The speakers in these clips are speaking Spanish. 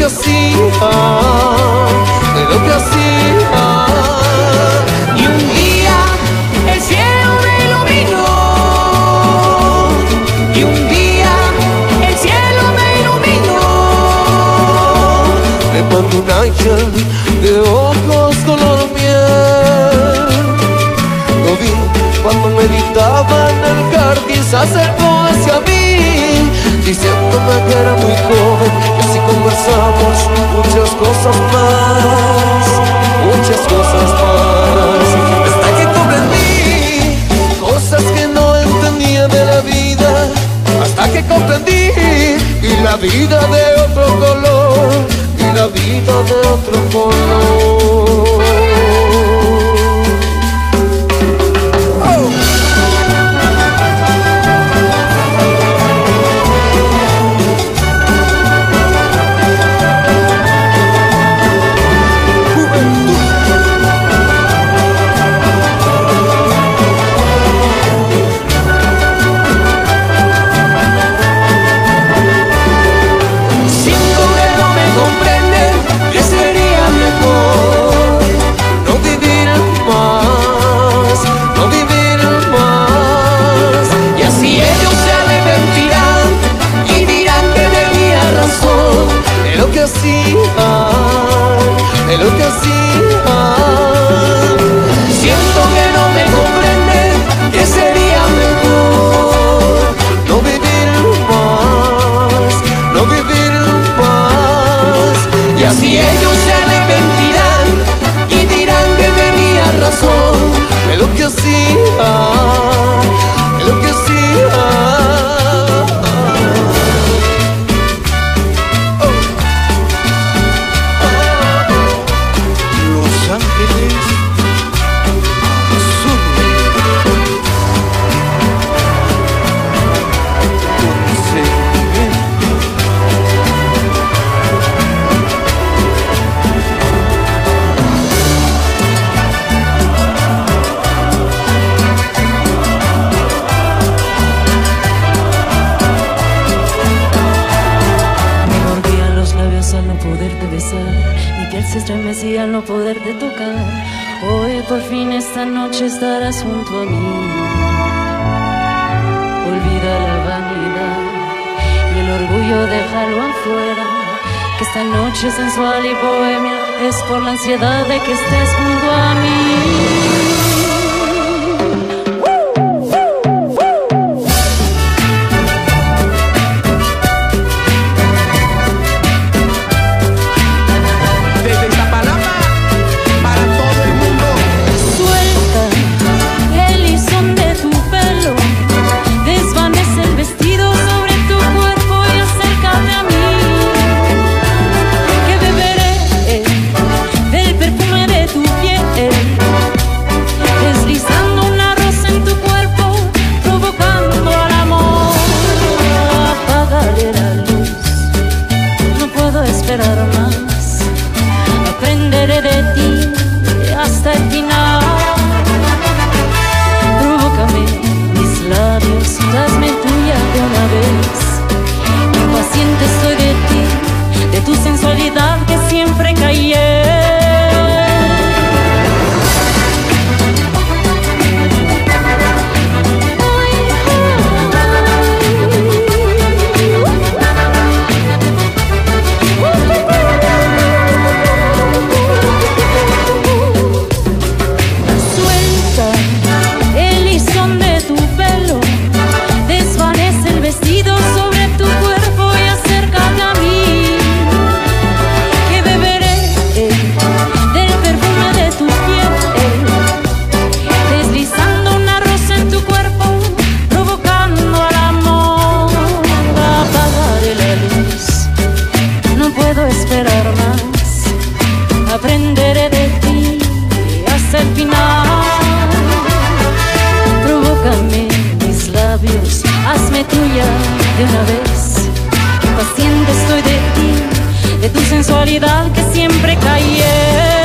hacía, de lo que hacía. Y un día el cielo me iluminó, y un día el cielo me iluminó. Me mandó un ángel de ojos color miel. Lo vi cuando meditaba en el jardín, se acercó hacia mí, diciéndome que era muy joven, y así conversamos muchas cosas más, muchas cosas más. Hasta que comprendí cosas que no entendía de la vida, hasta que comprendí y la vida de otro color, y la vida de otro color. De lo que hacía, siento que no me comprenden, que sería mejor no vivir más, no vivir más. Y así ellos se arrepentirán y dirán que tenía razón, de lo que hacía, de lo que hacía. Se estremecía al no poderte tocar. Hoy por fin esta noche estarás junto a mí. Olvida la vanidad y el orgullo, déjalo afuera, que esta noche sensual y bohemia es por la ansiedad de que estés junto a mí. Aprenderé de ti hasta el final. Provócame mis labios, hazme tuya de una vez. Impaciente estoy de ti, de tu sensualidad que siempre callé. Aprenderé de ti hasta el final. Provócame mis labios, hazme tuya de una vez. Impaciente estoy de ti, de tu sensualidad que siempre callé.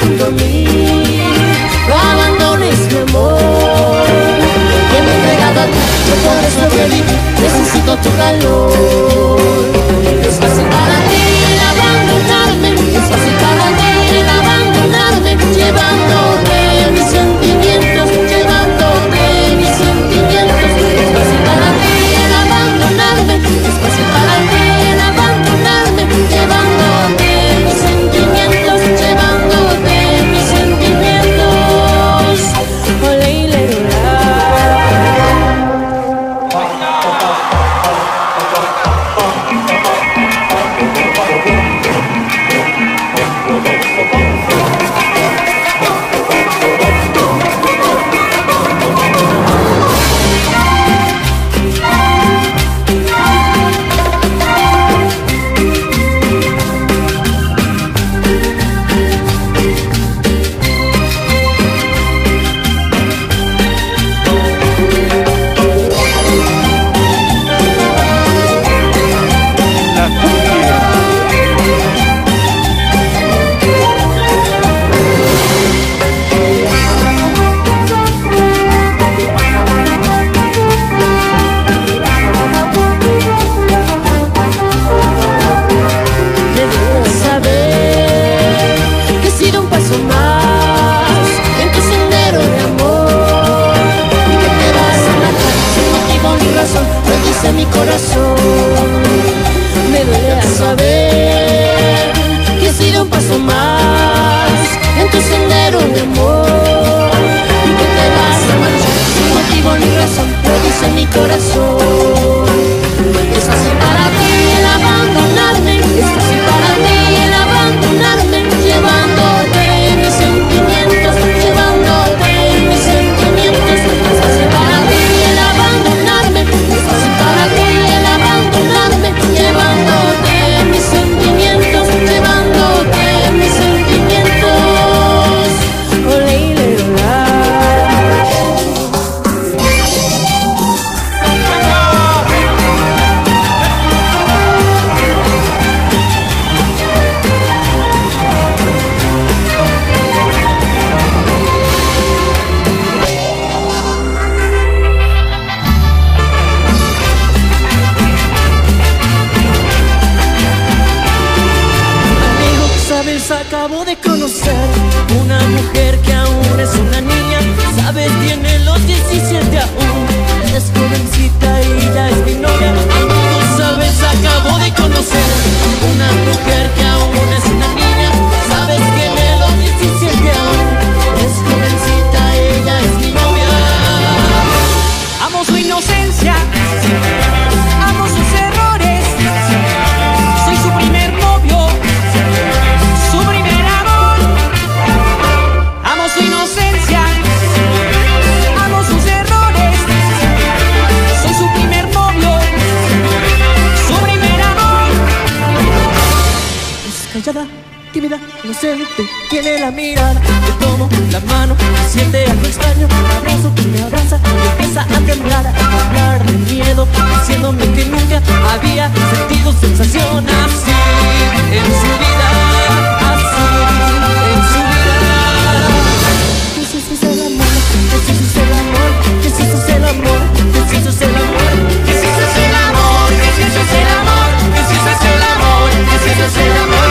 junto a mí. No abandones mi amor, que me he entregado a ti, yo por eso feliz, necesito tu calor. Es fácil para ti el abandonarme, es fácil para ti el abandonarme, llevándote mis sentimientos, llevándote mis sentimientos. Es fácil para ti el abandonarme, es fácil para ti el abandonarme, llevándote mis sentimientos, llevándote mis sentimientos. Ole y le mi corazón. Me duele saber que he sido un paso más en tu sendero de amor y que te vas a marchar sin motivo ni razón, lo dice mi corazón. Es fácil para ti el abandonarme, es fácil para ti el abandonarme, llevándote mis sentimientos, llevándote mis sentimientos. Es fácil para ti el abandonarme, es fácil para ti el abandonarme, llevándote mis sentimientos, llevándote mis sentimientos. Ole y le acabo de conocer una mujer que aún es una niña, sabes, tiene los 17 aún, es jovencita y ya es mi novia. Amigo, sabes, acabo de conocer una mujer que aún es una niña, sabes, tiene los 17 aún, es jovencita, ella es mi novia. Amo su inocencia, amo sus errores, soy su primer novio, su primer amor. Amo su inocencia, amo sus errores, soy su primer novio, su primer amor. Es callada, tímida, inocente, tiene la mirada, te tomo la mano, siente algo extraño, me abrazo, me abraza y empieza a temblar, a hablar de miedo, diciéndome que nunca había sentido sensación así en su vida, así en su vida. Que si eso es el amor, que si eso es el amor, que si eso es el amor, que si eso es el amor, que si eso es el amor, que si eso es el amor, que si eso es el amor, que si eso es el amor.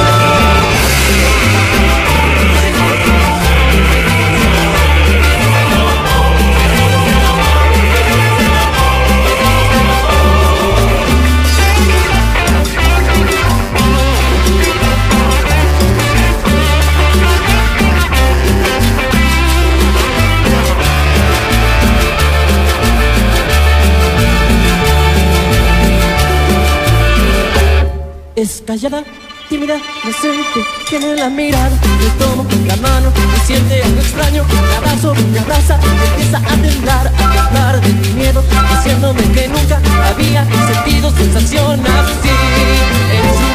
Es callada, tímida, inocente, tiene la mirada, le tomo la mano y siente algo extraño, me abrazo, me abraza, empieza a temblar, a hablar de mi miedo, diciéndome que nunca había sentido sensación así en su